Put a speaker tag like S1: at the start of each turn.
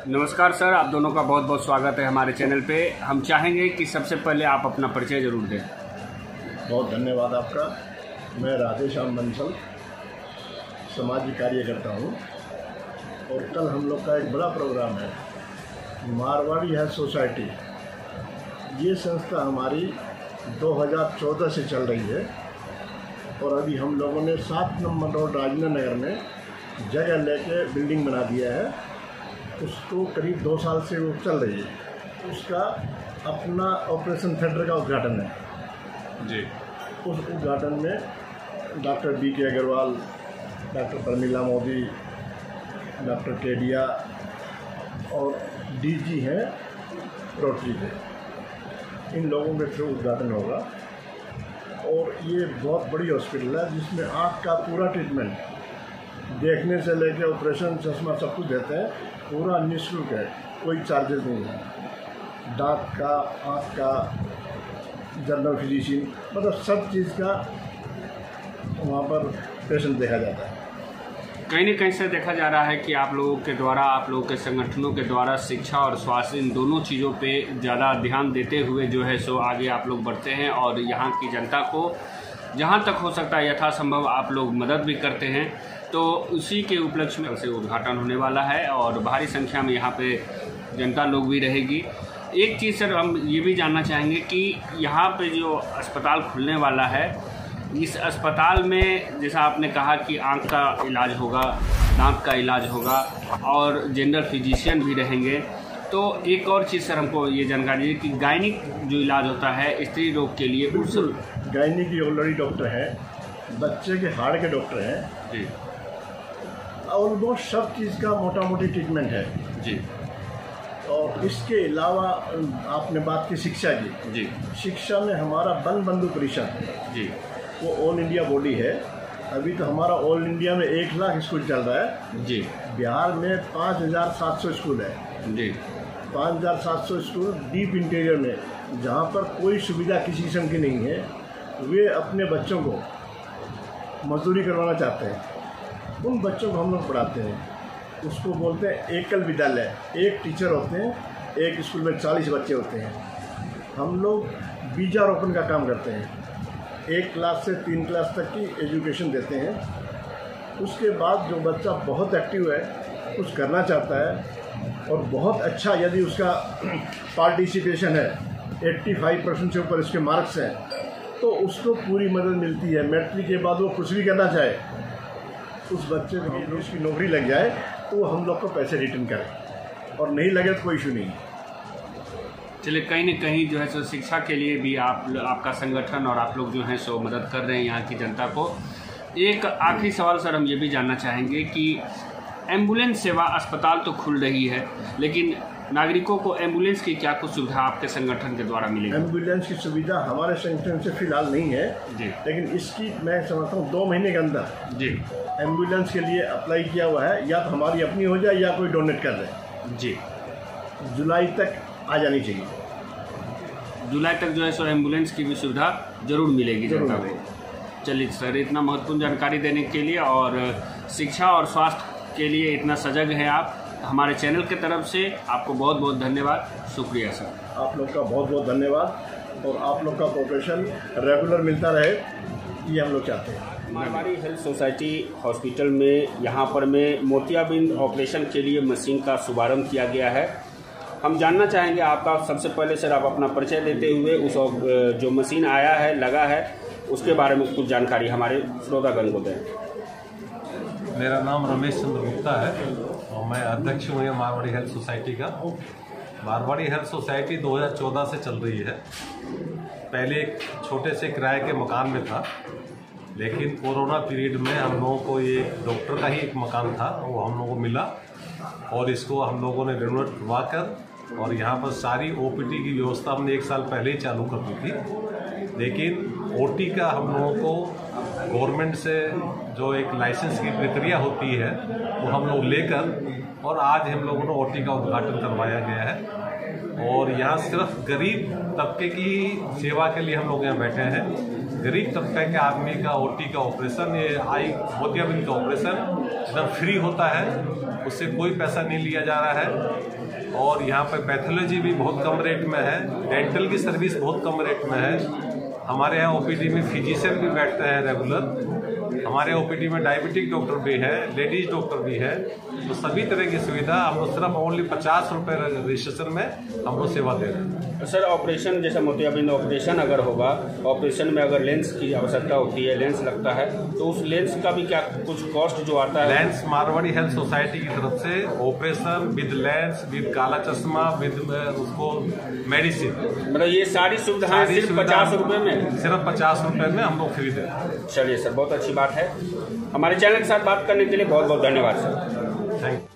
S1: नमस्कार सर, आप दोनों का बहुत बहुत स्वागत है हमारे चैनल पे। हम चाहेंगे कि सबसे पहले आप अपना परिचय जरूर दें।
S2: बहुत धन्यवाद आपका। मैं राधेश्याम बंसल सामाजिक कार्यकर्ता हूँ और कल हम लोग का एक बड़ा प्रोग्राम है मारवाड़ी हेल्थ सोसाइटी। ये संस्था हमारी 2014 से चल रही है और अभी हम लोगों ने 7 नंबर रोड राजेंद्र नगर में जगह लेके बिल्डिंग बना दिया है। उसको करीब 2 साल से वो चल रही है। उसका अपना ऑपरेशन थिएटर का उद्घाटन है
S1: जी।
S2: उस उद्घाटन में doctor BK Agarwal, doctor Pramila Modi, doctor Kedia और DG हैं रोटरी के, इन लोगों के थ्रू उद्घाटन होगा। और ये बहुत बड़ी हॉस्पिटल है जिसमें आँख का पूरा ट्रीटमेंट, देखने से लेकर ऑपरेशन, चश्मा सब कुछ देते हैं, पूरा निःशुल्क है, कोई चार्जेस नहीं है। दांत का, आँख का, जनरल फिजिशियन, मतलब सब चीज़ का वहाँ पर पेशेंट देखा जाता है।
S1: कहीं न कहीं से देखा जा रहा है कि आप लोगों के द्वारा, आप लोगों के संगठनों के द्वारा शिक्षा और स्वास्थ्य, इन दोनों चीज़ों पे ज़्यादा ध्यान देते हुए जो है सो आगे आप लोग बढ़ते हैं और यहाँ की जनता को जहाँ तक हो सकता है यथासंभव आप लोग मदद भी करते हैं। तो उसी के उपलक्ष्य में से उद्घाटन होने वाला है और भारी संख्या में यहाँ पे जनता लोग भी रहेगी। एक चीज़ सर, हम ये भी जानना चाहेंगे कि यहाँ पे जो अस्पताल खुलने वाला है, इस अस्पताल में जैसा आपने कहा कि आँख का इलाज होगा, दांत का इलाज होगा और जनरल फिजिशियन भी रहेंगे। तो एक और चीज़ सर हमको ये जानकारी है कि गायनिक जो इलाज होता है स्त्री रोग के लिए, उस
S2: गायनिक की ऑलरेडी डॉक्टर हैं, बच्चे के हार्ट के डॉक्टर हैं
S1: जी,
S2: ऑलमोस्ट सब चीज़ का मोटा मोटी ट्रीटमेंट है
S1: जी।
S2: और इसके अलावा आपने बात की शिक्षा की
S1: जी,
S2: शिक्षा में हमारा बंधु परिषद
S1: जी,
S2: वो ऑल इंडिया बॉडी है। अभी तो हमारा ऑल इंडिया में 1 लाख स्कूल चल रहा है
S1: जी।
S2: बिहार में 5700 स्कूल है
S1: जी,
S2: 5700 स्कूल डीप इंटीरियर में, जहाँ पर कोई सुविधा किसी किस्म की नहीं है। वे अपने बच्चों को मजदूरी करवाना चाहते हैं, उन बच्चों को हम लोग पढ़ाते हैं। उसको बोलते हैं एकल विद्यालय। एक टीचर होते हैं, एक स्कूल में 40 बच्चे होते हैं। हम लोग बीजारोपण का काम करते हैं। 1 क्लास से 3 क्लास तक की एजुकेशन देते हैं। उसके बाद जो बच्चा बहुत एक्टिव है, कुछ करना चाहता है और बहुत अच्छा, यदि उसका पार्टिसिपेशन है, 85% से ऊपर इसके मार्क्स हैं, तो उसको पूरी मदद मिलती है। मैट्रिक के बाद वो कुछ भी करना चाहे, उस बच्चे को उसकी नौकरी लग जाए तो वो हम लोग को पैसे रिटर्न करें, और नहीं लगे तो कोई इशू नहीं।
S1: चलिए, कहीं न कहीं जो है सो शिक्षा के लिए भी आपका संगठन और आप लोग जो हैं सो मदद कर रहे हैं यहाँ की जनता को। एक आखिरी सवाल सर, हम ये भी जानना चाहेंगे कि एम्बुलेंस सेवा, अस्पताल तो खुल रही है, लेकिन नागरिकों को एम्बुलेंस की क्या कुछ सुविधा आपके संगठन के द्वारा मिलेगी?
S2: एम्बुलेंस की सुविधा हमारे संगठन से फिलहाल नहीं है
S1: जी,
S2: लेकिन इसकी मैं समझता हूँ 2 महीने के अंदर
S1: जी,
S2: एम्बुलेंस के लिए अप्लाई किया हुआ है। या तो हमारी अपनी हो जाए या कोई डोनेट कर दे।
S1: जी।
S2: जुलाई तक आ जानी चाहिए।
S1: जुलाई तक जो है सो एम्बुलेंस की भी सुविधा जरूर मिलेगी जनता को।
S2: जरूर।
S1: चलिए सर, इतना महत्वपूर्ण जानकारी देने के लिए और शिक्षा और स्वास्थ्य के लिए इतना सजग हैं आप, हमारे चैनल की तरफ से आपको बहुत बहुत धन्यवाद, शुक्रिया सर।
S2: आप लोग का बहुत बहुत धन्यवाद और आप लोग का कोऑपरेशन रेगुलर मिलता रहे, ये हम लोग चाहते हैं।
S1: मारवाड़ी हेल्थ सोसाइटी हॉस्पिटल में यहाँ पर में मोतियाबिंद ऑपरेशन के लिए मशीन का शुभारंभ किया गया है। हम जानना चाहेंगे आपका, सबसे पहले सर आप अपना परिचय देते हुए उस जो मशीन आया है, लगा है, उसके बारे में कुछ जानकारी हमारे श्रोतागण को दें।
S3: मेरा नाम रमेश चंद्र गुप्ता है और मैं अध्यक्ष हूँ मारवाड़ी हेल्थ सोसाइटी का। मारवाड़ी हेल्थ सोसाइटी 2014 से चल रही है। पहले एक छोटे से किराए के मकान में था, लेकिन कोरोना पीरियड में हम लोगों को ये डॉक्टर का ही एक मकान था, वो हम लोगों को मिला और इसको हम लोगों ने रेनोवेट करवा कर और यहाँ पर सारी OPD की व्यवस्था हमने 1 साल पहले ही चालू कर दी थी। लेकिन OT का हम लोगों को गवर्नमेंट से जो एक लाइसेंस की प्रक्रिया होती है वो हम लोग लेकर और आज हम लोगों ने OT का उद्घाटन करवाया गया है। और यहाँ सिर्फ गरीब तबके की सेवा के लिए हम लोग यहाँ बैठे हैं। गरीब तबके के आदमी का OT का ऑपरेशन, ये आई मोतियाबिंद का ऑपरेशन एकदम फ्री होता है। उससे कोई पैसा नहीं लिया जा रहा है। और यहाँ पर पैथोलॉजी भी बहुत कम रेट में है, डेंटल की सर्विस बहुत कम रेट में है। हमारे यहाँ ओपीडी में फिजिशियन भी बैठते हैं रेगुलर। हमारे ओपीडी में डायबिटिक डॉक्टर भी है, लेडीज डॉक्टर भी है। तो सभी तरह की सुविधा हम लोग सिर्फ ओनली 50 रुपये रजिस्ट्रेशन में हम लोग सेवा दे रहे हैं।
S1: सर ऑपरेशन जैसा मोतियाबिंद ऑपरेशन अगर होगा, ऑपरेशन में अगर लेंस की आवश्यकता होती है, लेंस लगता है, तो उस लेंस का भी क्या कुछ कॉस्ट जो आता है?
S3: लेंस मारवाड़ी हेल्थ सोसाइटी की तरफ से ऑपरेशन विद लेंस, विद काला चश्मा, विद उसको मेडिसिन,
S1: मतलब ये सारी सुविधाएं सिर्फ 50 रुपये में,
S3: सिर्फ 50 रुपये में हम लोग फ्री देते हैं।
S1: चलिए सर, बहुत अच्छी बात है। हमारे चैनल के साथ बात करने के लिए बहुत बहुत धन्यवाद सर।
S3: Thank you.